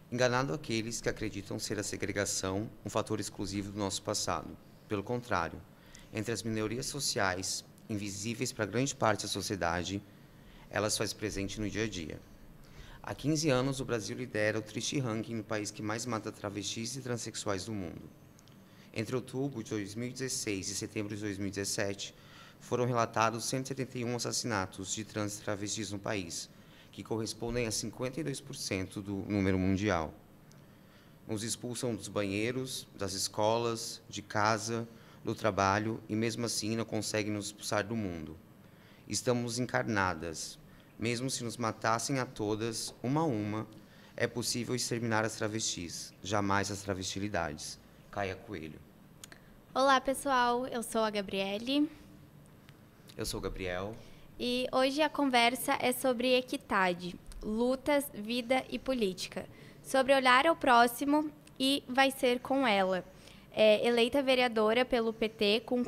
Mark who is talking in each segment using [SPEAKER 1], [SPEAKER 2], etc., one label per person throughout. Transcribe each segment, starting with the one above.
[SPEAKER 1] Enganado aqueles que acreditam ser a segregação um fator exclusivo do nosso passado. Pelo contrário, entre as minorias sociais, invisíveis para grande parte da sociedade, elas faz presente no dia a dia. Há 15 anos, o Brasil lidera o triste ranking no país que mais mata travestis e transexuais do mundo. Entre outubro de 2016 e setembro de 2017, foram relatados 171 assassinatos de trans e travestis no país, que correspondem a 52% do número mundial. Nos expulsam dos banheiros, das escolas, de casa, do trabalho e, mesmo assim, não conseguem nos expulsar do mundo. Estamos encarnadas. Mesmo se nos matassem a todas, uma a uma, é possível exterminar as travestis, jamais as travestilidades. Caia Coelho.
[SPEAKER 2] Olá, pessoal. Eu sou a Gabriele.
[SPEAKER 1] Eu sou o Gabriel.
[SPEAKER 2] E hoje a conversa é sobre equidade, lutas, vida e política. Sobre olhar ao próximo e vai ser com ela. Eleita vereadora pelo PT com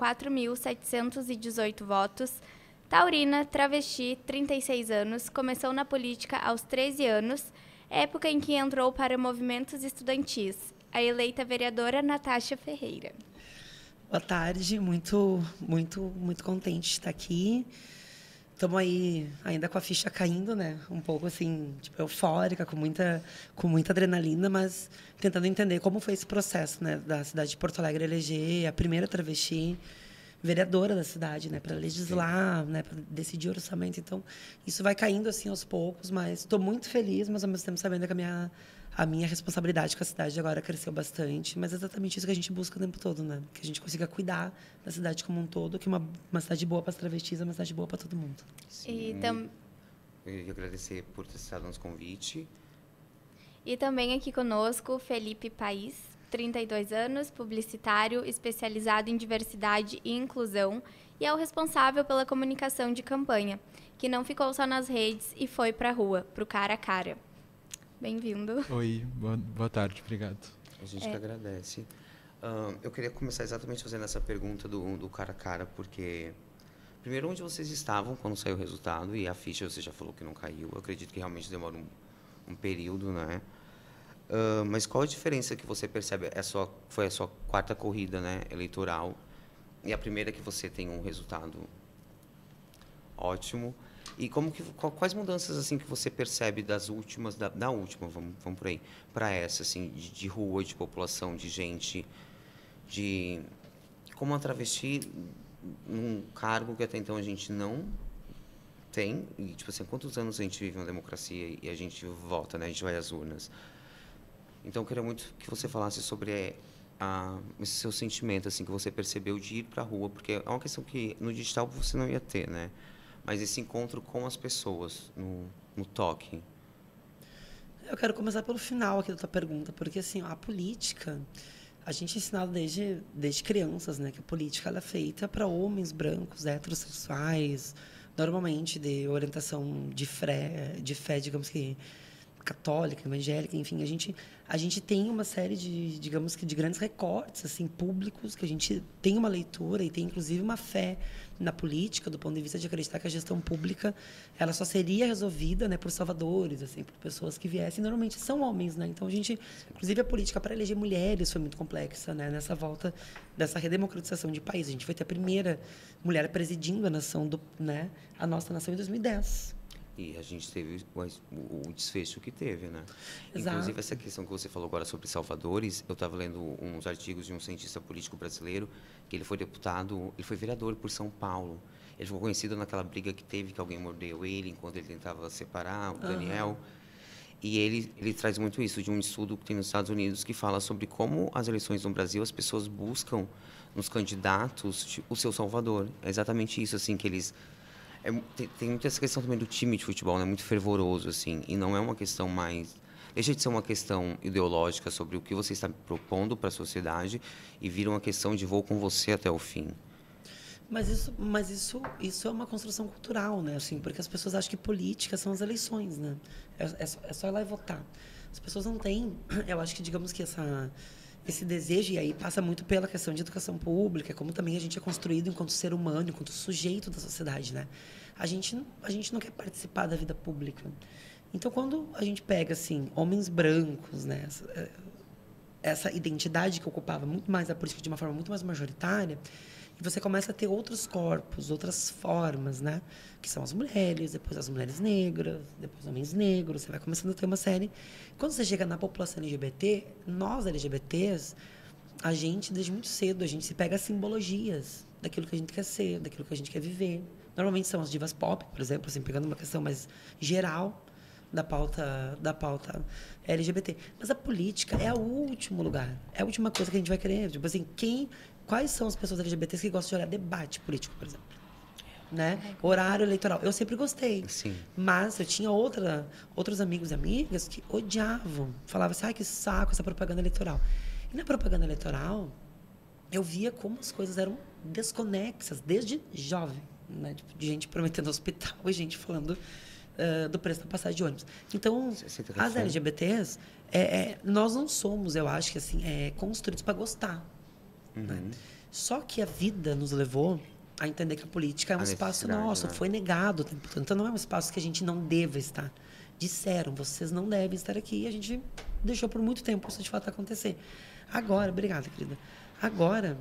[SPEAKER 2] 4.718 votos, taurina, travesti, 36 anos, começou na política aos 13 anos, época em que entrou para movimentos estudantis. A eleita vereadora Natasha Ferreira.
[SPEAKER 3] Boa tarde, muito contente de estar aqui. Estamos aí ainda com a ficha caindo, né? Um pouco assim, tipo, eufórica, com muita adrenalina, mas tentando entender como foi esse processo, né, da cidade de Porto Alegre eleger a primeira travesti vereadora da cidade, né, para legislar, né, para decidir o orçamento. Então, isso vai caindo assim aos poucos, mas estou muito feliz, mas ao mesmo tempo sabendo que a minha responsabilidade com a cidade agora cresceu bastante, mas é exatamente isso que a gente busca o tempo todo, né? Que a gente consiga cuidar da cidade como um todo, que uma cidade boa para as travestis é uma cidade boa para todo mundo.
[SPEAKER 1] Sim, eu ia agradecer por ter citado nosso convite.
[SPEAKER 2] E também aqui conosco, Felipe País, 32 anos, publicitário, especializado em diversidade e inclusão, e é o responsável pela comunicação de campanha, que não ficou só nas redes e foi para a rua, para o cara a cara. Bem-vindo.
[SPEAKER 4] Oi, boa tarde, obrigado.
[SPEAKER 1] A gente que agradece. Eu queria começar exatamente fazendo essa pergunta do cara a cara, porque, primeiro, onde vocês estavam quando saiu o resultado, e a ficha você já falou que não caiu, eu acredito que realmente demora um período, né? Mas qual a diferença que você percebe? Foi a sua quarta corrida, né, eleitoral, e a primeira que você tem um resultado ótimo. E quais mudanças assim que você percebe das últimas, da última, vamos por aí, para essa, assim, de rua, de população, de gente, de como a travesti num cargo que até então a gente não tem, e tipo assim, quantos anos a gente vive uma democracia e a gente vota, né, a gente vai às urnas. Então eu queria muito que você falasse sobre esse seu sentimento, assim, que você percebeu de ir para a rua, porque é uma questão que no digital você não ia ter, né? Mas esse encontro com as pessoas, no toque.
[SPEAKER 3] Eu quero começar pelo final aqui da tua pergunta, porque assim, a política, a gente é ensinado desde crianças, né, que a política ela é feita para homens brancos, heterossexuais, normalmente de orientação de fé, digamos que católica, evangélica, enfim, a gente tem uma série digamos que de grandes recortes assim públicos que a gente tem uma leitura e tem inclusive uma fé na política do ponto de vista de acreditar que a gestão pública ela só seria resolvida, né, por salvadores, assim, por pessoas que viessem, normalmente são homens, né? Então a gente, inclusive a política para eleger mulheres foi muito complexa, né, nessa volta dessa redemocratização de país. A gente foi ter a primeira mulher presidindo a nação a nossa nação em 2010.
[SPEAKER 1] E a gente teve o desfecho que teve, né?
[SPEAKER 3] Exato.
[SPEAKER 1] Inclusive, essa questão que você falou agora sobre salvadores, eu estava lendo uns artigos de um cientista político brasileiro, que ele foi vereador por São Paulo. Ele ficou conhecido naquela briga que teve, que alguém mordeu ele enquanto ele tentava separar o Daniel. E ele traz muito isso de um estudo que tem nos Estados Unidos que fala sobre como as eleições no Brasil, as pessoas buscam nos candidatos o seu salvador. É exatamente isso, assim, que eles... tem muita essa questão também do time de futebol, né? Muito fervoroso, assim, e não é uma questão mais... Deixa de ser uma questão ideológica sobre o que você está propondo para a sociedade e vira uma questão de vou com você até o fim.
[SPEAKER 3] Mas isso é uma construção cultural, né? Assim, porque as pessoas acham que política são as eleições, né? É só ir lá e votar. As pessoas não têm... Eu acho que, digamos que esse desejo, e aí passa muito pela questão de educação pública, como também a gente é construído enquanto ser humano, enquanto sujeito da sociedade, né? A gente não quer participar da vida pública. Então, quando a gente pega, assim, homens brancos, né? Essa identidade que ocupava muito mais a política de uma forma muito mais majoritária, e você começa a ter outros corpos, outras formas, né? Que são as mulheres, depois as mulheres negras, depois os homens negros, você vai começando a ter uma série. Quando você chega na população LGBT, nós LGBTs, a gente, desde muito cedo, a gente se pega simbologias daquilo que a gente quer ser, daquilo que a gente quer viver. Normalmente são as divas pop, por exemplo, assim, pegando uma questão mais geral da pauta LGBT. Mas a política é o último lugar, é a última coisa que a gente vai querer. Tipo assim, quais são as pessoas LGBTs que gostam de olhar debate político, por exemplo? Né? Horário eleitoral. Eu sempre gostei.
[SPEAKER 1] Sim.
[SPEAKER 3] Mas eu tinha outros amigos e amigas que odiavam. Falavam assim, ai, que saco essa propaganda eleitoral. E na propaganda eleitoral, eu via como as coisas eram desconexas, desde jovem. Né? Tipo, de gente prometendo hospital e gente falando do preço da passagem de ônibus. Então, as LGBTs, nós não somos, eu acho que assim, construídos para gostar. Né? Só que a vida nos levou a entender que a política é um espaço nosso, foi negado o tempo todo. Então, não é um espaço que a gente não deva estar. Disseram, vocês não devem estar aqui. E a gente deixou por muito tempo isso de fato acontecer. Agora, obrigada, querida. Agora,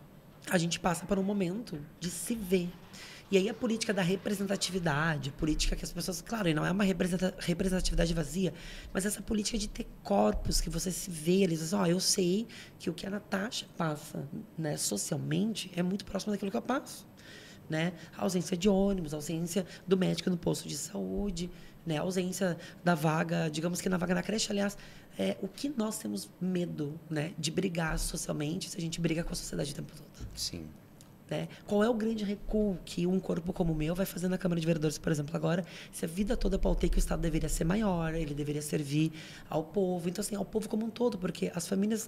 [SPEAKER 3] a gente passa por um momento de se ver. E aí a política da representatividade, a política que as pessoas... Claro, e não é uma representatividade vazia, mas essa política de ter corpos que você se vê, eles dizem, eu sei que o que a Natasha passa, né, socialmente é muito próximo daquilo que eu passo. Né? A ausência de ônibus, a ausência do médico no posto de saúde, né? A ausência da vaga, digamos que na vaga na creche, aliás, o que nós temos medo, né, de brigar socialmente se a gente briga com a sociedade o tempo todo.
[SPEAKER 1] Sim.
[SPEAKER 3] Né? Qual é o grande recuo que um corpo como o meu vai fazer na Câmara de Vereadores, por exemplo, agora? Se a vida toda eu pautei que o Estado deveria ser maior, ele deveria servir ao povo, então assim, ao povo como um todo, porque as famílias,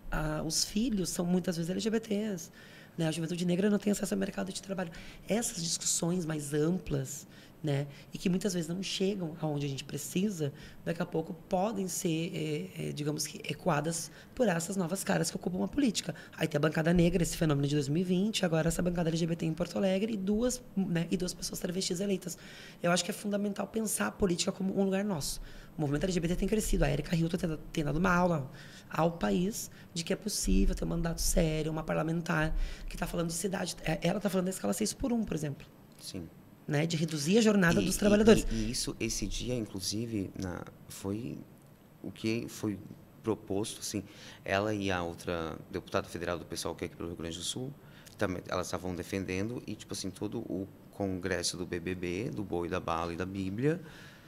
[SPEAKER 3] os filhos são muitas vezes LGBTs, né? A juventude negra não tem acesso ao mercado de trabalho. Essas discussões mais amplas, né, e que muitas vezes não chegam aonde a gente precisa, daqui a pouco podem ser, digamos que, ecoadas por essas novas caras que ocupam a política. Aí tem a bancada negra, esse fenômeno de 2020, agora essa bancada LGBT em Porto Alegre e duas pessoas travestis eleitas. Eu acho que é fundamental pensar a política como um lugar nosso. O movimento LGBT tem crescido. A Erika Hilton tem dado uma aula ao país de que é possível ter um mandato sério, uma parlamentar que está falando de cidade. Ela está falando da escala 6x1, por exemplo.
[SPEAKER 1] Sim.
[SPEAKER 3] Né, de reduzir a jornada dos trabalhadores.
[SPEAKER 1] E isso, esse dia, inclusive, foi o que foi proposto, assim, ela e a outra deputada federal do pessoal que é aqui pelo Rio Grande do Sul, também, elas estavam defendendo, e, tipo assim, todo o congresso do BBB, do Boi, da Bala e da Bíblia,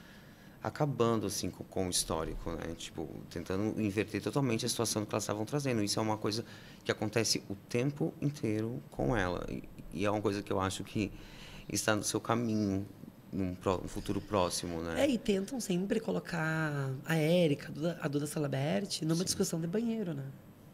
[SPEAKER 1] acabando, assim, com o histórico, né? Tipo, tentando inverter totalmente a situação que elas estavam trazendo. Isso é uma coisa que acontece o tempo inteiro com ela, e é uma coisa que eu acho que está no seu caminho, num futuro próximo, né?
[SPEAKER 3] E tentam sempre colocar a Érica, a Duda Salabert, numa discussão de banheiro, né?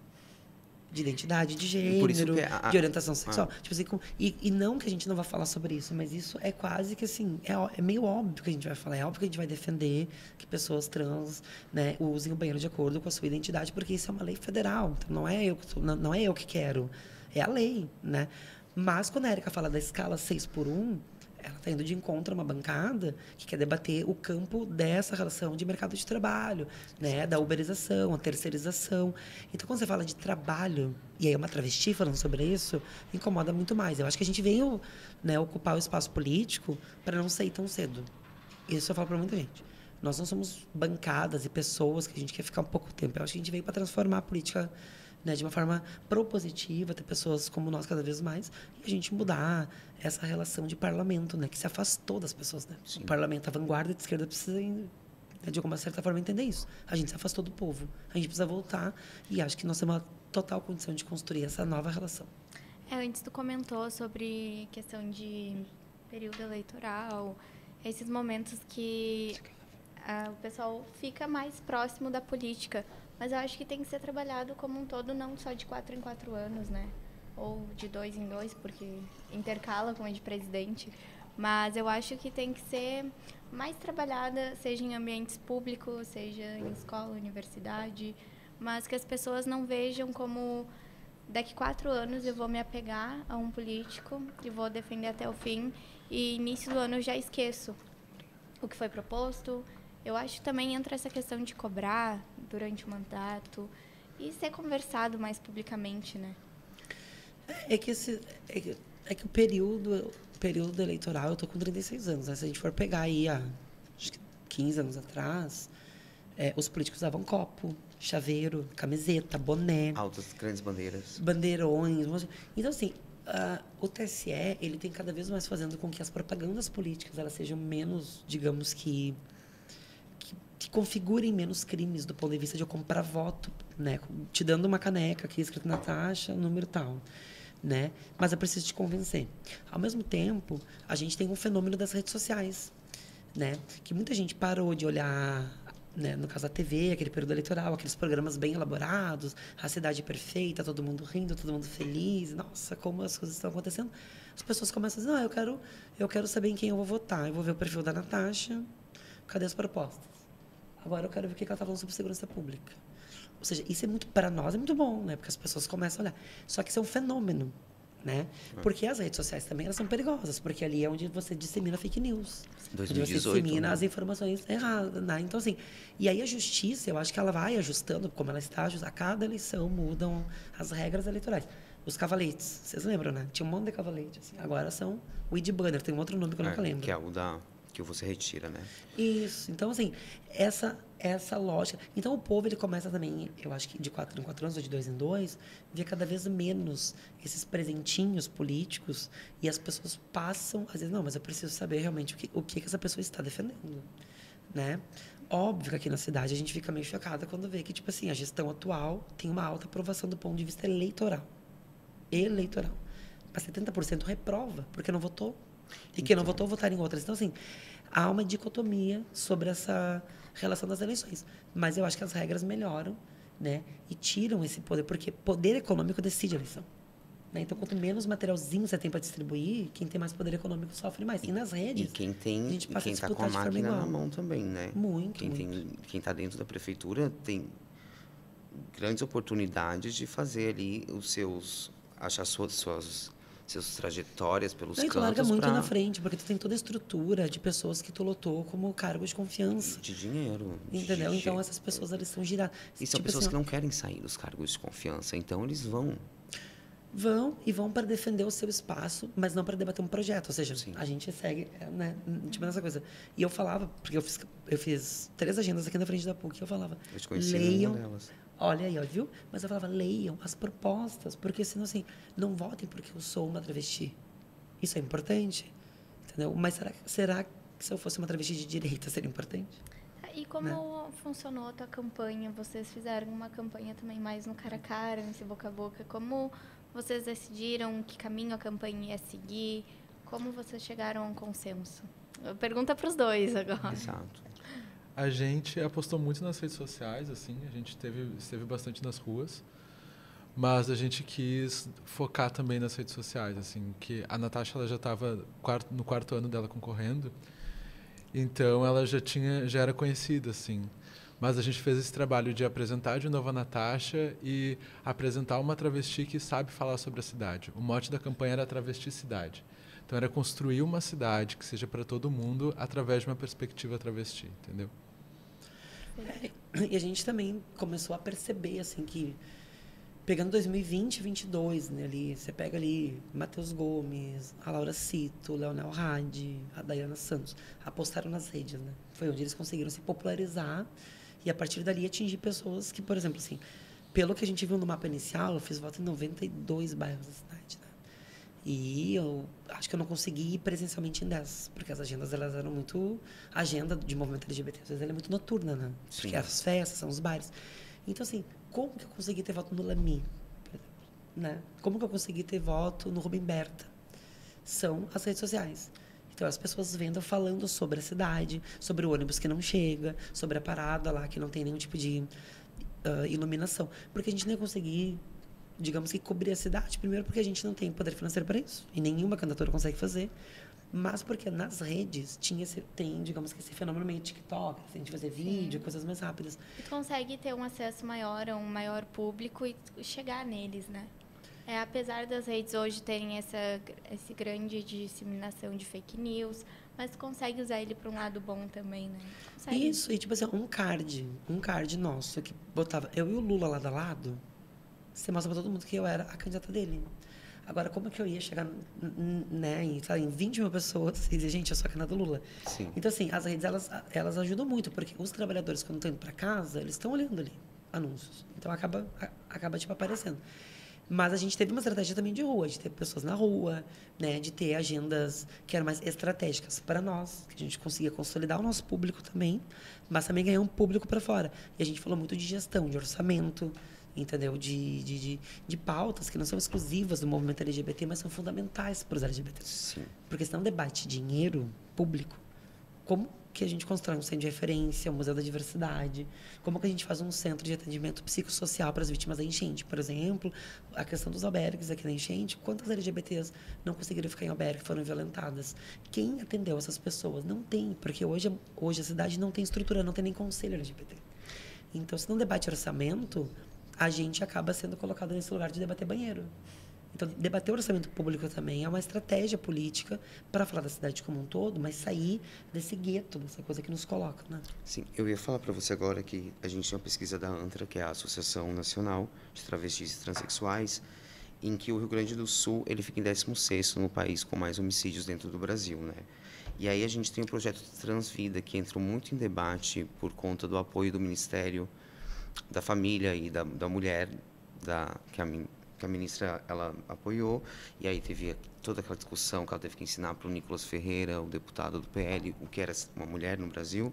[SPEAKER 3] De identidade, de gênero, de orientação sexual. Tipo assim, e não que a gente não vá falar sobre isso, mas isso é quase que assim, é meio óbvio que a gente vai falar, é óbvio que a gente vai defender que pessoas trans, né, usem o banheiro de acordo com a sua identidade, porque isso é uma lei federal, então não é eu que quero, é a lei, né? Mas, quando a Érica fala da escala 6x1, ela está indo de encontro a uma bancada que quer debater o campo dessa relação de mercado de trabalho, né? Da uberização, a terceirização. Então, quando você fala de trabalho, e aí é uma travesti falando sobre isso, incomoda muito mais. Eu acho que a gente veio, né, ocupar o espaço político para não sair tão cedo. Isso eu falo para muita gente. Nós não somos bancadas e pessoas que a gente quer ficar um pouco tempo. Eu acho que a gente veio para transformar a política, né, de uma forma propositiva, ter pessoas como nós cada vez mais, e a gente mudar essa relação de parlamento, né, que se afastou das pessoas. Né? O parlamento, a vanguarda de esquerda precisa, né, de alguma certa forma, entender isso. A gente se afastou do povo. A gente precisa voltar, e acho que nós temos uma total condição de construir essa nova relação.
[SPEAKER 2] Antes tu comentou sobre questão de período eleitoral, esses momentos que o pessoal fica mais próximo da política. Mas eu acho que tem que ser trabalhado como um todo, não só de 4 em 4 anos, né? Ou de 2 em 2, porque intercala com a de presidente. Mas eu acho que tem que ser mais trabalhada, seja em ambientes públicos, seja em escola, universidade, mas que as pessoas não vejam como daqui 4 anos eu vou me apegar a um político e vou defender até o fim, e início do ano eu já esqueço o que foi proposto, Eu acho que também entra essa questão de cobrar durante o mandato e ser conversado mais publicamente, né?
[SPEAKER 3] É que o período eleitoral, eu tô com 36 anos, né? Se a gente for pegar aí acho que 15 anos atrás, os políticos usavam copo, chaveiro, camiseta, boné,
[SPEAKER 1] Altas, grandes bandeiras.
[SPEAKER 3] bandeirões. Então, assim, o TSE, ele tem cada vez mais fazendo com que as propagandas políticas elas sejam menos, digamos que configurem menos crimes do ponto de vista de eu comprar voto, né? Te dando uma caneca aqui escrito Natasha, número tal, né? Mas eu preciso te convencer. Ao mesmo tempo, a gente tem um fenômeno das redes sociais, né? Que muita gente parou de olhar, né? No caso da TV, aquele período eleitoral, aqueles programas bem elaborados, a cidade perfeita, todo mundo rindo, todo mundo feliz. Nossa, como as coisas estão acontecendo. As pessoas começam a dizer, eu quero saber em quem eu vou votar. Eu vou ver o perfil da Natasha, cadê as propostas? Agora eu quero ver o que ela está falando sobre segurança pública. Ou seja, isso é muito, para nós, é muito bom, né? Porque as pessoas começam a olhar. Só que isso é um fenômeno, né? Porque as redes sociais também elas são perigosas, porque ali é onde você dissemina fake news.
[SPEAKER 1] 2018,
[SPEAKER 3] onde você dissemina
[SPEAKER 1] né?
[SPEAKER 3] as informações erradas, né? Então, assim, e aí a justiça, eu acho que ela vai ajustando, como ela está, a cada eleição mudam as regras eleitorais. Os cavaletes, vocês lembram, né? Tinha um monte de cavalete, assim. Agora são o Weed Banner, tem um outro nome que eu nunca lembro.
[SPEAKER 1] Que é o que você retira, né?
[SPEAKER 3] Isso. Então, assim, essa lógica. Então, o povo, ele começa também, eu acho que de 4 em 4 anos, ou de 2 em 2, ver cada vez menos esses presentinhos políticos e as pessoas passam, às vezes, não, mas eu preciso saber realmente o que essa pessoa está defendendo, né? Óbvio que aqui na cidade a gente fica meio chocada quando vê que, tipo assim, a gestão atual tem uma alta aprovação do ponto de vista eleitoral. Mas 70% reprova, porque não votou. E quem não votou, votaram em outras. Então, assim, há uma dicotomia sobre essa relação das eleições. Mas eu acho que as regras melhoram, né? E tiram esse poder, porque poder econômico decide a eleição. Né? Então, quanto menos materialzinho você tem para distribuir, quem tem mais poder econômico sofre mais. E nas redes,
[SPEAKER 1] E quem
[SPEAKER 3] a gente passa a
[SPEAKER 1] está com a
[SPEAKER 3] disputar de forma
[SPEAKER 1] máquina na
[SPEAKER 3] igual.
[SPEAKER 1] mão também, né?
[SPEAKER 3] Muito,
[SPEAKER 1] Quem está dentro da prefeitura tem grandes oportunidades de fazer ali achar suas trajetórias pelos
[SPEAKER 3] Não, e tu larga
[SPEAKER 1] cantos
[SPEAKER 3] muito na frente, porque tu tem toda a estrutura de pessoas que tu lotou como cargo de confiança.
[SPEAKER 1] de dinheiro.
[SPEAKER 3] Entendeu? Então, essas pessoas, elas estão giradas.
[SPEAKER 1] E são
[SPEAKER 3] Tipo
[SPEAKER 1] pessoas
[SPEAKER 3] assim,
[SPEAKER 1] que não querem sair dos cargos de confiança, então eles vão.
[SPEAKER 3] vão para defender o seu espaço, mas não para debater um projeto. Ou seja,
[SPEAKER 1] Sim.
[SPEAKER 3] a gente segue, né, tipo nessa coisa. E eu falava, porque eu fiz 3 agendas aqui na frente da PUC, eu falava,
[SPEAKER 1] Eu te conheci
[SPEAKER 3] leiam,
[SPEAKER 1] numa delas.
[SPEAKER 3] olha aí, ó, viu? Mas eu falava, leiam as propostas, porque senão, assim, não votem porque eu sou uma travesti. Isso é importante, entendeu? Mas será que se eu fosse uma travesti de direita seria importante?
[SPEAKER 2] E como funcionou a tua campanha? Vocês fizeram uma campanha também mais no cara a cara, nesse boca a boca. Como vocês decidiram que caminho a campanha ia seguir? Como vocês chegaram a um consenso? Pergunta para os dois agora.
[SPEAKER 1] Exato.
[SPEAKER 4] A gente apostou muito nas redes sociais, assim, a gente esteve bastante nas ruas, mas a gente quis focar também nas redes sociais, assim, que a Natasha ela já estava no 4º ano dela concorrendo, então ela já era conhecida, assim. Mas a gente fez esse trabalho de apresentar de novo a Natasha e apresentar uma travesti que sabe falar sobre a cidade. O mote da campanha era Travesti Cidade. Então era construir uma cidade que seja para todo mundo através de uma perspectiva travesti, entendeu?
[SPEAKER 3] E a gente também começou a perceber, assim, que pegando 2020 e 2022, né, ali, você pega ali Matheus Gomes, a Laura Cito, o Leonel Hadi, a Dayana Santos, apostaram nas redes, né? Foi onde eles conseguiram se popularizar e, a partir dali, atingir pessoas que, por exemplo, assim, pelo que a gente viu no mapa inicial, eu fiz voto em 92 bairros da cidade, né? E eu acho que eu não consegui ir presencialmente em 10, porque as agendas elas eram muito... A agenda de movimento LGBT, às vezes, ela é muito noturna, né?
[SPEAKER 1] Sim.
[SPEAKER 3] Porque as festas, são os bares. Então, assim, como que eu consegui ter voto no Lamy, por exemplo? Né? Como que eu consegui ter voto no Rubem Berta? São as redes sociais. Então, as pessoas vendo, falando sobre a cidade, sobre o ônibus que não chega, sobre a parada lá que não tem nenhum tipo de iluminação. Porque a gente nem ia conseguir, digamos que, cobrir a cidade. Primeiro, porque a gente não tem poder financeiro para isso. E nenhuma candidatura consegue fazer. Mas porque nas redes tem, digamos que, esse fenômeno meio TikTok, assim, de fazer vídeo, coisas mais rápidas.
[SPEAKER 2] E tu consegue ter um acesso maior a um maior público e chegar neles, né? Apesar das redes hoje terem essa grande disseminação de fake news, mas consegue usar ele para um lado bom também, né? Consegue.
[SPEAKER 3] Isso, e tipo assim, um card nosso, que botava eu e o Lula lado a lado, você mostra pra todo mundo que eu era a candidata dele. Agora, como que eu ia chegar, né, em 20 mil pessoas e dizer, gente, eu sou a candidata do Lula?
[SPEAKER 1] Sim.
[SPEAKER 3] Então, assim, as redes, elas ajudam muito, porque os trabalhadores, quando estão indo para casa, eles estão olhando ali anúncios. Então, acaba tipo, aparecendo. Mas a gente teve uma estratégia também de rua, de ter pessoas na rua, né, de ter agendas que eram mais estratégicas para nós, que a gente conseguia consolidar o nosso público também, mas também ganhar um público para fora. E a gente falou muito de gestão, de orçamento, entendeu? De pautas que não são exclusivas do movimento LGBT, mas são fundamentais para os LGBTs.
[SPEAKER 1] Sim.
[SPEAKER 3] Porque senão debate dinheiro público, como que a gente constrói um centro de referência, um museu da diversidade, como que a gente faz um centro de atendimento psicossocial para as vítimas da enchente, por exemplo, a questão dos albergues aqui na enchente, quantas LGBTs não conseguiram ficar em albergue, foram violentadas? Quem atendeu essas pessoas? Não tem, porque hoje a cidade não tem estrutura, não tem nem conselho LGBT. Então, se não debate orçamento, a gente acaba sendo colocado nesse lugar de debater banheiro. Então, debater o orçamento público também é uma estratégia política para falar da cidade como um todo, mas sair desse gueto, dessa coisa que nos coloca, né?
[SPEAKER 1] Sim, eu ia falar para você agora que a gente tem uma pesquisa da ANTRA, que é a Associação Nacional de Travestis e Transsexuais, em que o Rio Grande do Sul ele fica em 16º no país com mais homicídios dentro do Brasil, né? E aí a gente tem o projeto Transvida, que entrou muito em debate por conta do apoio do Ministério da Família e da Mulher, que a ministra ela apoiou, e aí teve toda aquela discussão que ela teve que ensinar para o Nicolas Ferreira, o deputado do PL, o que era uma mulher no Brasil.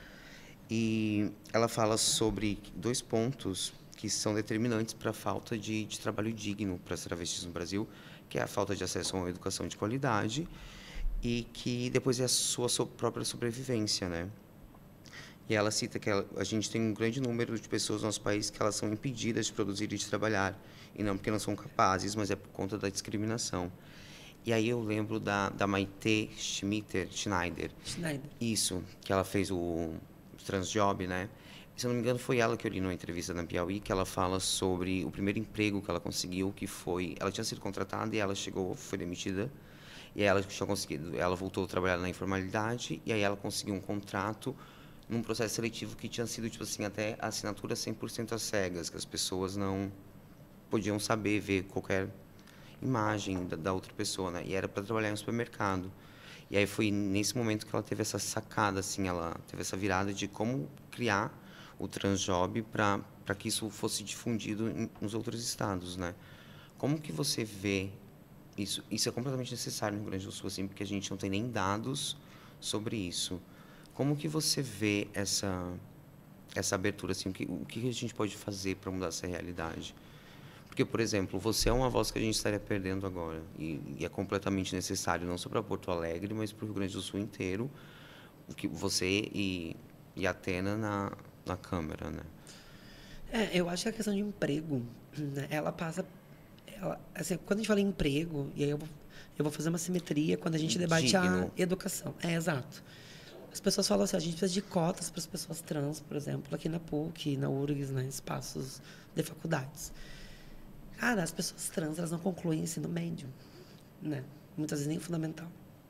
[SPEAKER 1] E ela fala sobre 2 pontos que são determinantes para a falta de trabalho digno para as travestis no Brasil, que é a falta de acesso a uma educação de qualidade e que depois é a sua própria sobrevivência, né? E ela cita que a gente tem um grande número de pessoas no nosso país que elas são impedidas de produzir e de trabalhar, e não porque não são capazes, mas é por conta da discriminação. E aí eu lembro da Maite Schneider. Isso, que ela fez o Transjob, né? Se eu não me engano, foi ela que eu li numa entrevista na Piauí, que ela fala sobre o primeiro emprego que ela conseguiu, que foi... Ela tinha sido contratada e ela foi demitida. E aí ela tinha conseguido... Ela voltou a trabalhar na informalidade e aí ela conseguiu um contrato num processo seletivo que tinha sido, tipo assim, até assinatura 100% às cegas, que as pessoas não podiam saber, ver qualquer imagem da outra pessoa, né? E era para trabalhar em um supermercado. E aí foi nesse momento que ela teve essa sacada, assim, ela teve essa virada de como criar o Transjob para que isso fosse difundido nos outros estados, né? Como que você vê isso? Isso é completamente necessário no Rio Grande do Sul, assim, porque a gente não tem nem dados sobre isso. Como que você vê essa abertura, assim, o que a gente pode fazer para mudar essa realidade? Porque, por exemplo, você é uma voz que a gente estaria perdendo agora, e é completamente necessário, não só para Porto Alegre, mas para o Rio Grande do Sul inteiro, que você e a Atena na Câmara, né?
[SPEAKER 3] Eu acho que a questão de emprego, né, ela passa... assim, quando a gente fala em emprego, e aí eu vou fazer uma simetria quando a gente debate a educação. Exato. As pessoas falam assim, a gente precisa de cotas para as pessoas trans, por exemplo, aqui na PUC, na URGS, né, espaços de faculdades. Cara, as pessoas trans, elas não concluem ensino médio, né? Muitas vezes nem fundamental.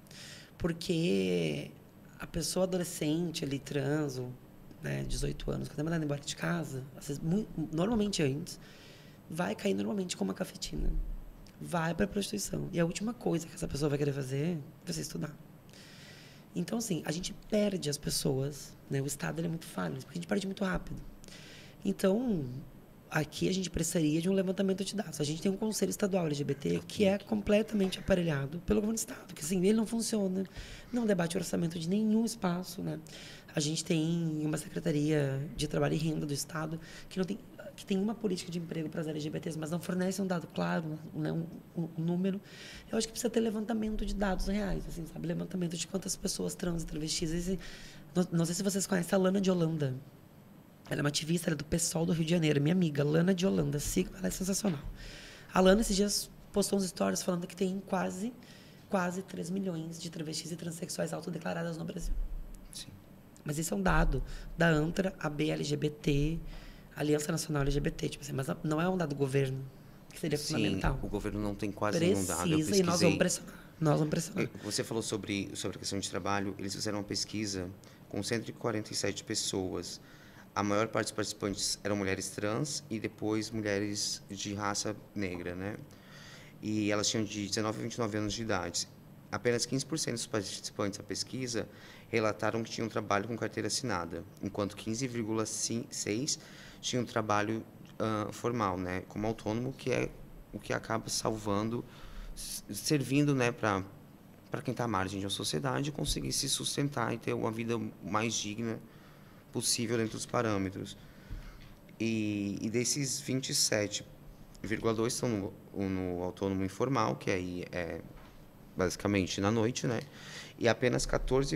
[SPEAKER 3] Porque a pessoa adolescente ali, trans, ou, né, 18 anos, quando é mandada embora de casa, às vezes, normalmente antes, vai cair normalmente com uma cafetina. Vai para a prostituição. E a última coisa que essa pessoa vai querer fazer vai ser estudar. Então, assim, a gente perde as pessoas, né? O Estado ele é muito falho, porque a gente perde muito rápido. Então, aqui a gente precisaria de um levantamento de dados. A gente tem um Conselho Estadual LGBT que é completamente aparelhado pelo governo do Estado, que assim, ele não funciona, não debate o orçamento de nenhum espaço, né? A gente tem uma Secretaria de Trabalho e Renda do Estado que tem uma política de emprego para as LGBTs, mas não fornece um dado claro, né, um número. Eu acho que precisa ter levantamento de dados reais, assim, sabe? Levantamento de quantas pessoas trans e travestis. Não sei se vocês conhecem a Lana de Holanda. Ela é uma ativista, ela é do PSOL do Rio de Janeiro, minha amiga, Lana de Holanda. Siga, ela é sensacional. A Lana, esses dias, postou uns stories falando que tem quase 3 milhões de travestis e transexuais autodeclaradas no Brasil.
[SPEAKER 1] Sim.
[SPEAKER 3] Mas isso é um dado da ANTRA, AB LGBT, Aliança Nacional LGBT, tipo assim, mas não é um dado do governo. que seria
[SPEAKER 1] Sim,
[SPEAKER 3] fundamental.
[SPEAKER 1] o governo não tem quase nenhum dado. Eu
[SPEAKER 3] Precisa, e nós vamos
[SPEAKER 1] pesquisei.
[SPEAKER 3] pressionar. Nós vamos pressionar.
[SPEAKER 1] Você falou sobre a questão de trabalho. Eles fizeram uma pesquisa com 147 pessoas. A maior parte dos participantes eram mulheres trans e depois mulheres de raça negra, né? E elas tinham de 19 a 29 anos de idade. Apenas 15% dos participantes da pesquisa relataram que tinham trabalho com carteira assinada, enquanto 15,6% tinham trabalho formal, né, como autônomo, que é o que acaba salvando, servindo, né, para quem está à margem de uma sociedade conseguir se sustentar e ter uma vida mais digna possível dentro dos parâmetros. E desses 27,2% estão no autônomo informal, que aí é basicamente na noite, né? E apenas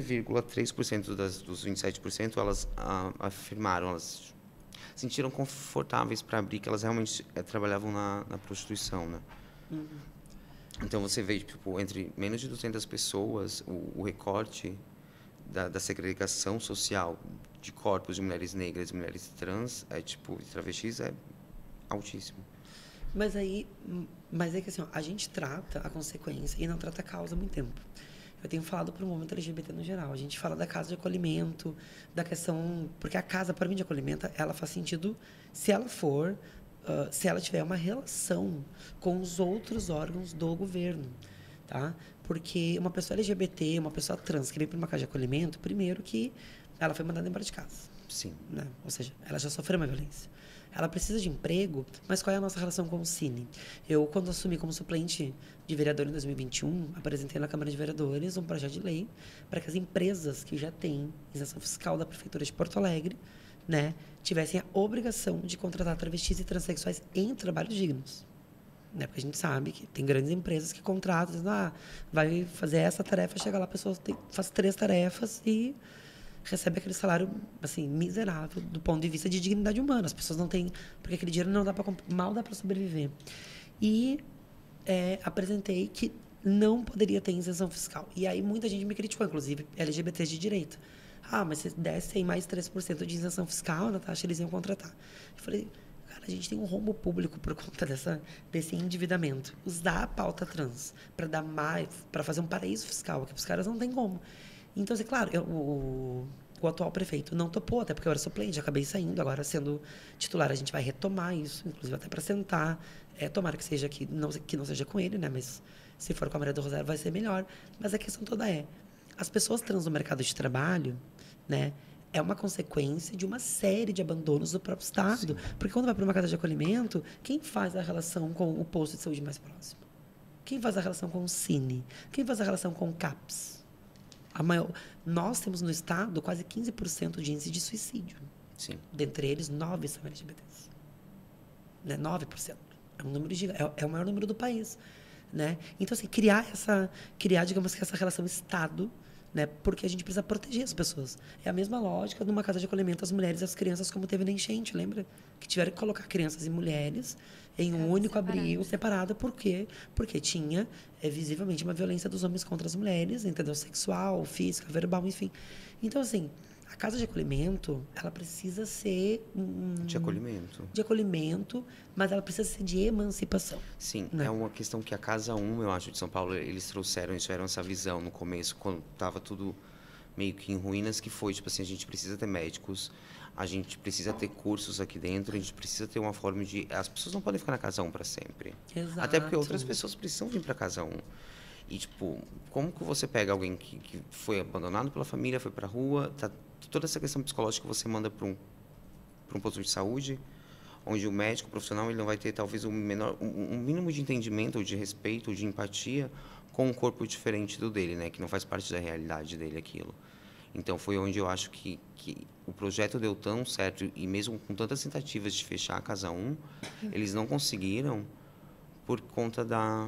[SPEAKER 1] 14,3% dos 27% elas afirmaram, elas sentiram confortáveis para abrir, que elas realmente trabalhavam na prostituição, né?
[SPEAKER 3] Uhum.
[SPEAKER 1] Então você vê, tipo, entre menos de 200 pessoas, o recorte da segregação social de corpos de mulheres negras e mulheres trans, travestis, é altíssimo.
[SPEAKER 3] Mas é que assim, ó, a gente trata a consequência e não trata a causa há muito tempo. Eu tenho falado para o movimento LGBT no geral. A gente fala da casa de acolhimento, da questão... Porque a casa, para mim, de acolhimento, ela faz sentido se ela for... se ela tiver uma relação com os outros órgãos do governo, tá? Porque uma pessoa LGBT, uma pessoa trans que vem para uma casa de acolhimento, primeiro que ela foi mandada embora de casa.
[SPEAKER 1] Sim.
[SPEAKER 3] Né? Ou seja, ela já sofreu uma violência. Ela precisa de emprego, mas qual é a nossa relação com o Cine? Eu, quando assumi como suplente de vereador em 2021, apresentei na Câmara de Vereadores um projeto de lei para que as empresas que já têm isenção fiscal da Prefeitura de Porto Alegre, né, tivessem a obrigação de contratar travestis e transexuais em trabalhos dignos. Né? Porque a gente sabe que tem grandes empresas que contratam, dizendo, vai fazer essa tarefa, chega lá, a pessoa faz 3 tarefas e recebe aquele salário assim miserável do ponto de vista de dignidade humana. As pessoas não têm, porque aquele dinheiro não dá para mal dá para sobreviver. E apresentei que não poderia ter isenção fiscal. E aí muita gente me criticou, inclusive LGBTs de direita. Mas se dessem mais 3% de isenção fiscal, Natasha, eles iam contratar. Eu falei, cara, a gente tem um rombo público por conta desse endividamento. Usar a pauta trans para dar mais, para fazer um paraíso fiscal, que os caras não têm como. Então, assim, claro, o atual prefeito não topou, até porque eu era suplente, acabei saindo, agora sendo titular. A gente vai retomar isso, inclusive até para sentar. Tomara que seja que não seja com ele, né? Mas se for com a Maria do Rosário vai ser melhor. Mas a questão toda as pessoas trans no mercado de trabalho, né? É uma consequência de uma série de abandonos do próprio Estado. Sim. Porque quando vai para uma casa de acolhimento, quem faz a relação com o posto de saúde mais próximo? Quem faz a relação com o Cine? Quem faz a relação com o CAPS? Nós temos no Estado quase 15% de índice de suicídio.
[SPEAKER 1] Sim. Dentre
[SPEAKER 3] eles, 9 são LGBTs. Né? 9%. É um número é o maior número do país. Né? Então, assim, criar, digamos que essa relação Estado, né? Porque a gente precisa proteger as pessoas. É a mesma lógica numa casa de acolhimento às mulheres e às crianças, como teve na enchente, lembra? Que tiveram que colocar crianças e mulheres em um único abrigo separado. Por quê? Porque tinha visivelmente uma violência dos homens contra as mulheres, entendeu? Sexual, física, verbal, enfim. Então, assim, a casa de acolhimento, ela precisa ser
[SPEAKER 1] de acolhimento.
[SPEAKER 3] De acolhimento, mas ela precisa ser de emancipação.
[SPEAKER 1] Sim,
[SPEAKER 3] né?
[SPEAKER 1] É uma questão que a Casa 1, eu acho, de São Paulo, eles trouxeram essa visão no começo, quando estava tudo meio que em ruínas, que foi, tipo assim, a gente precisa ter médicos, a gente precisa ter cursos aqui dentro, a gente precisa ter uma forma de... As pessoas não podem ficar na Casa 1 para sempre.
[SPEAKER 3] Exato.
[SPEAKER 1] Até porque outras pessoas precisam vir para a Casa 1. E, tipo, como que você pega alguém que foi abandonado pela família, foi para a rua, toda essa questão psicológica você manda para um posto de saúde, onde o médico profissional ele não vai ter, talvez, um mínimo de entendimento, ou de respeito, ou de empatia com um corpo diferente do dele, né? Que não faz parte da realidade dele aquilo. Então, foi onde eu acho que o projeto deu tão certo, e mesmo com tantas tentativas de fechar a Casa 1, eles não conseguiram por conta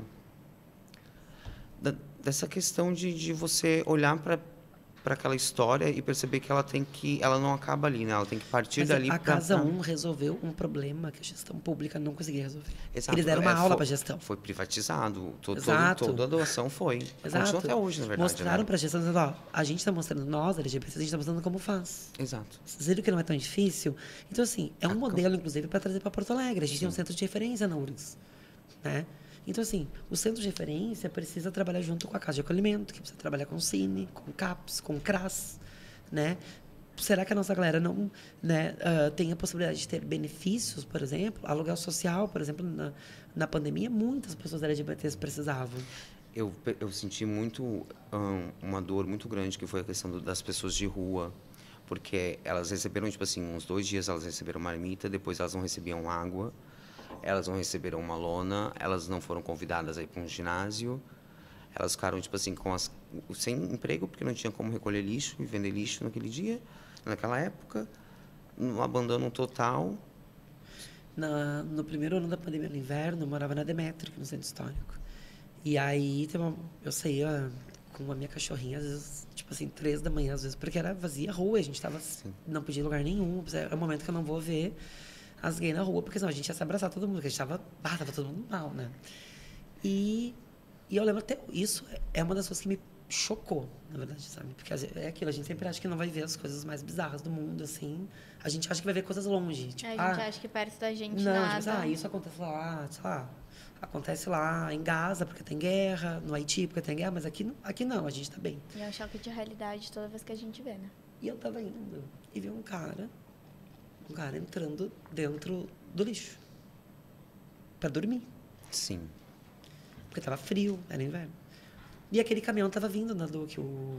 [SPEAKER 1] dessa questão de você olhar para aquela história e perceber que ela não acaba ali, né? Ela tem que partir dali para...
[SPEAKER 3] A Casa 1 resolveu um problema que a gestão pública não conseguia resolver.
[SPEAKER 1] Exato.
[SPEAKER 3] Eles deram uma aula para a gestão.
[SPEAKER 1] Foi privatizado.
[SPEAKER 3] Exato.
[SPEAKER 1] Toda a doação foi.
[SPEAKER 3] Exato.
[SPEAKER 1] Continua até hoje, na verdade.
[SPEAKER 3] Mostraram para a gestão, dizendo, a gente está mostrando, nós, LGBTs, a gente está mostrando como faz.
[SPEAKER 1] Exato.
[SPEAKER 3] Vocês viram que não é tão difícil? Então, assim, é um modelo, inclusive, para trazer para Porto Alegre. A gente tem um centro de referência na URGS. né? Então, assim, o centro de referência precisa trabalhar junto com a Casa de Acolhimento, que precisa trabalhar com o Cine, com o CAPS, com o CRAS, né? Será que a nossa galera não, né, tem a possibilidade de ter benefícios, por exemplo? Aluguel social, por exemplo, na pandemia, muitas pessoas LGBTs precisavam.
[SPEAKER 1] Eu senti muito uma dor muito grande, que foi a questão das pessoas de rua, porque elas receberam, tipo assim, uns 2 dias elas receberam marmita, depois elas não recebiam água, elas não receberam uma lona, elas não foram convidadas a ir para um ginásio, elas ficaram, tipo assim, sem emprego, porque não tinha como recolher lixo e vender lixo naquele dia, naquela época, no abandono total.
[SPEAKER 3] No primeiro ano da pandemia, no inverno, eu morava na Demetrio, aqui no centro histórico. E aí, eu saía com a minha cachorrinha, às vezes, tipo assim, 3 da manhã, às vezes, porque era vazia a rua, a gente não podia ir em lugar nenhum. É o momento que eu não vou ver as gays na rua, porque senão a gente ia se abraçar todo mundo, porque a gente tava todo mundo mal, né? E eu lembro até, isso é uma das coisas que me chocou, na verdade, sabe? Porque é aquilo, a gente sempre acha que não vai ver as coisas mais bizarras do mundo, assim. A gente acha que vai ver coisas longe. Tipo,
[SPEAKER 2] a gente acha que perto da gente
[SPEAKER 3] não,
[SPEAKER 2] nada.
[SPEAKER 3] Tipo, isso acontece lá, sei lá. Acontece lá em Gaza, porque tem guerra, no Haiti, porque tem guerra, mas aqui não, a gente tá bem.
[SPEAKER 2] E é um choque de realidade toda vez que a gente vê, né?
[SPEAKER 3] E eu tava indo e vi um cara entrando dentro do lixo pra dormir.
[SPEAKER 1] Sim.
[SPEAKER 3] Porque tava frio, era inverno. E aquele caminhão tava vindo na Duque,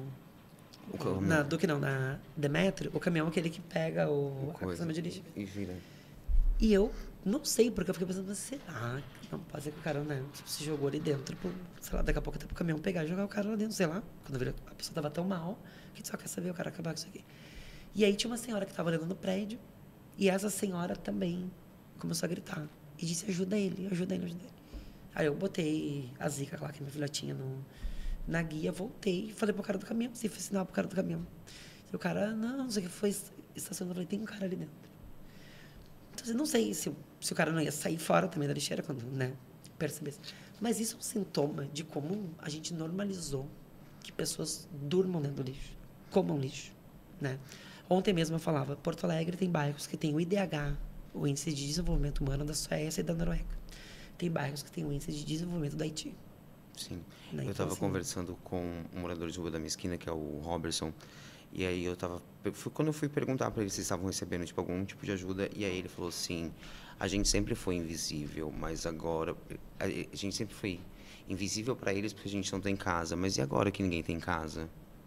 [SPEAKER 3] na Duque não, na Demetrio, o caminhão aquele que pega a coisa de lixo.
[SPEAKER 1] E vira.
[SPEAKER 3] E eu não sei, porque eu fiquei pensando, mas será? Não pode ser que o cara, né, se jogou ali dentro, sei lá, daqui a pouco até pro caminhão pegar e jogar o cara lá dentro, sei lá. Quando eu vi, a pessoa tava tão mal que só quer saber o cara acabar com isso aqui. E aí tinha uma senhora que tava olhando no prédio, e essa senhora também começou a gritar. E disse, ajuda ele, ajuda ele, ajuda ele. Aí eu botei a Zika lá, que é minha filhotinha, na guia, voltei e falei pro cara do caminhão, se fiz sinal pro cara do caminhão. E o cara, não sei o que, foi estacionado, eu falei, tem um cara ali dentro. Então, eu não sei se o cara não ia sair fora também da lixeira quando, né, percebesse. Mas isso é um sintoma de como a gente normalizou que pessoas durmam dentro do lixo, comam lixo, né? Ontem mesmo eu falava, Porto Alegre tem bairros que tem o IDH, o Índice de Desenvolvimento Humano da Suécia e da Noruega. Tem bairros que tem o Índice de Desenvolvimento do Haiti.
[SPEAKER 1] Sim.
[SPEAKER 3] Né?
[SPEAKER 1] Eu estava conversando com um morador de rua da minha esquina, que é o Robertson, e aí quando eu fui perguntar para ele se estavam recebendo tipo, algum tipo de ajuda, e aí ele falou assim, a gente sempre foi invisível, mas agora a gente sempre foi invisível para eles porque a gente não tem casa, mas e agora que ninguém tem casa?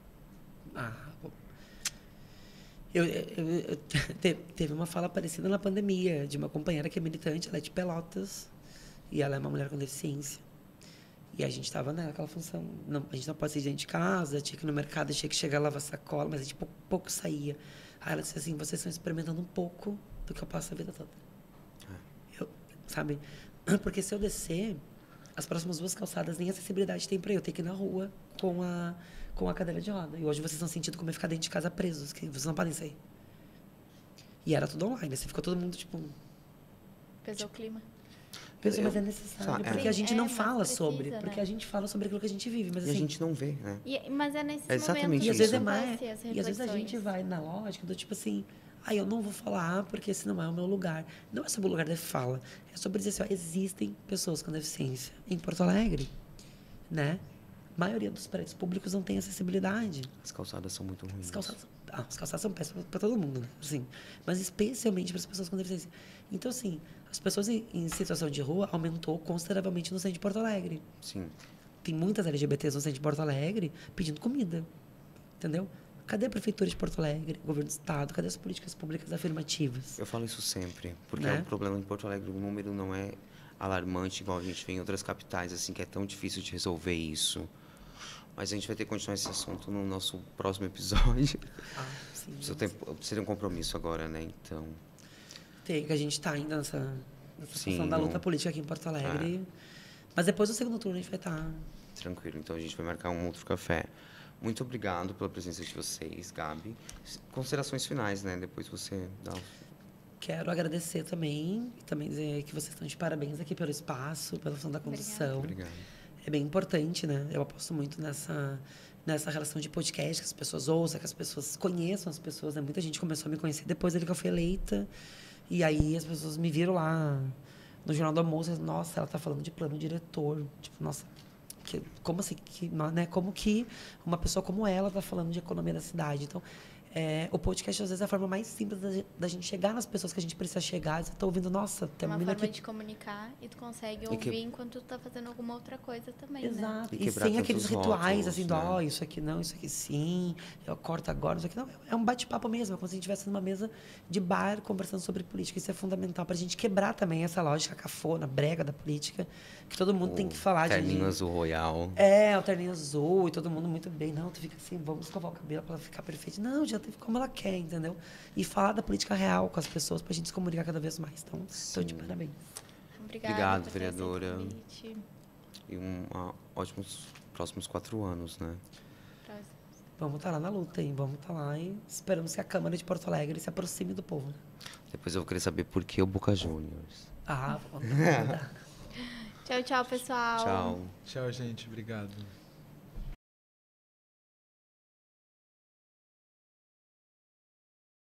[SPEAKER 3] Teve uma fala parecida na pandemia de uma companheira que é militante, ela é de Pelotas e ela é uma mulher com deficiência. E a gente estava naquela função, a gente não pode sair dentro de casa, tinha que ir no mercado, tinha que chegar a lavar sacola, mas a gente pouco saía. Aí ela disse assim, vocês estão experimentando um pouco do que eu passo a vida toda. Sabe? Porque se eu descer, as próximas 2 calçadas nem acessibilidade tem para eu ter que ir na rua com a cadeira de roda. E hoje vocês estão sentindo como é ficar dentro de casa presos, que vocês não podem sair. E era tudo online, assim, ficou todo mundo, tipo...
[SPEAKER 2] Pesou o clima.
[SPEAKER 3] Mas é necessário, porque a gente não fala sobre,
[SPEAKER 2] né?
[SPEAKER 3] porque a gente fala sobre aquilo que a gente vive, mas assim...
[SPEAKER 1] E a gente não vê, né?
[SPEAKER 2] Mas é nesse
[SPEAKER 1] exatamente
[SPEAKER 2] momento
[SPEAKER 3] e às vezes é
[SPEAKER 2] mais,
[SPEAKER 3] e às vezes a gente vai na lógica do tipo assim, eu não vou falar porque esse não é o meu lugar. Não é sobre o lugar de fala, é sobre dizer assim, existem pessoas com deficiência em Porto Alegre, né? A maioria dos prédios públicos não tem acessibilidade.
[SPEAKER 1] As calçadas são muito ruins.
[SPEAKER 3] As calçadas são péssimas para todo mundo, né? Assim, mas especialmente para as pessoas com deficiência. Então, assim, as pessoas em situação de rua aumentou consideravelmente no centro de Porto Alegre.
[SPEAKER 1] Sim.
[SPEAKER 3] Tem muitas LGBTs no centro de Porto Alegre pedindo comida, entendeu? Cadê a Prefeitura de Porto Alegre, o Governo do Estado? Cadê as políticas públicas afirmativas?
[SPEAKER 1] Eu falo isso sempre, porque
[SPEAKER 3] Né?
[SPEAKER 1] é um problema em Porto Alegre, o número não é alarmante igual a gente vê em outras capitais, assim, que é tão difícil de resolver isso. Mas a gente vai ter que continuar esse assunto no nosso próximo episódio.
[SPEAKER 3] Sim.
[SPEAKER 1] Seria um compromisso agora, né? Então...
[SPEAKER 3] Tem, que a gente está ainda nessa situação da luta política aqui em Porto Alegre. Mas depois do segundo turno a gente vai estar...
[SPEAKER 1] Tranquilo, então a gente vai marcar um outro café. Muito obrigado pela presença de vocês, Gabi. Considerações finais, né? Depois você dá...
[SPEAKER 3] Quero agradecer também, e também dizer que vocês estão de parabéns aqui pelo espaço, pela função da condução.
[SPEAKER 1] Obrigado.
[SPEAKER 3] É bem importante, né? Eu aposto muito nessa relação de podcast, que as pessoas ouçam, que as pessoas conheçam as pessoas, né? Muita gente começou a me conhecer depois que eu fui eleita. E aí as pessoas me viram lá no Jornal do Almoço, nossa, ela tá falando de plano diretor. Tipo, nossa, como assim, né? Como que uma pessoa como ela tá falando de economia da cidade? Então, o podcast, às vezes, é a forma mais simples da gente chegar nas pessoas que a gente precisa chegar. Você tá ouvindo, nossa, tem
[SPEAKER 2] uma
[SPEAKER 3] uma
[SPEAKER 2] forma
[SPEAKER 3] menina
[SPEAKER 2] de comunicar e tu consegue
[SPEAKER 1] E
[SPEAKER 2] ouvir enquanto tu tá fazendo alguma outra coisa também, né?
[SPEAKER 3] Exato.
[SPEAKER 1] E
[SPEAKER 3] E
[SPEAKER 1] quebrar
[SPEAKER 3] sem aqueles
[SPEAKER 1] tantos
[SPEAKER 3] rituais,
[SPEAKER 1] rótulos,
[SPEAKER 3] assim,
[SPEAKER 1] né?
[SPEAKER 3] isso aqui não, isso aqui sim, eu corto agora, isso aqui não. É um bate-papo mesmo, é como se a gente estivesse numa mesa de bar conversando sobre política. Isso é fundamental para a gente quebrar também essa lógica cafona, brega da política, que todo mundo tem que falar
[SPEAKER 1] Terninho azul royal.
[SPEAKER 3] o terninho azul e todo mundo muito bem. Não, tu fica assim, vamos escovar o cabelo para ela ficar perfeita. Não, já teve como ela quer, entendeu? E falar da política real com as pessoas para a gente se comunicar cada vez mais. Então, estou de parabéns.
[SPEAKER 2] Obrigada
[SPEAKER 1] Obrigado,
[SPEAKER 2] por ter aceito o
[SPEAKER 1] vereadora.
[SPEAKER 2] convite.
[SPEAKER 1] E ótimos próximos 4 anos, né?
[SPEAKER 2] Próximo.
[SPEAKER 3] Vamos estar lá na luta, hein? Vamos estar lá e esperamos que a Câmara de Porto Alegre se aproxime do povo. Né?
[SPEAKER 1] Depois eu vou querer saber por que o Boca Juniors.
[SPEAKER 3] Vamos dar.
[SPEAKER 2] Tchau, tchau, pessoal.
[SPEAKER 1] Tchau.
[SPEAKER 4] Tchau, gente. Obrigado.